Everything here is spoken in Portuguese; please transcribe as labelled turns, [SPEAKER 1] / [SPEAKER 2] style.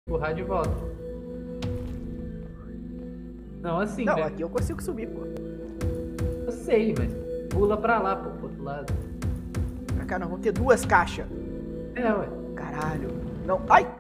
[SPEAKER 1] empurrar de volta. Não, assim,
[SPEAKER 2] Não,
[SPEAKER 1] velho.
[SPEAKER 2] aqui eu consigo subir, pô.
[SPEAKER 1] Eu sei, mas pula pra lá, pô, pro outro lado.
[SPEAKER 2] Pra cá, nós vamos ter duas caixas.
[SPEAKER 1] É, ué.
[SPEAKER 2] Caralho. Não, ai!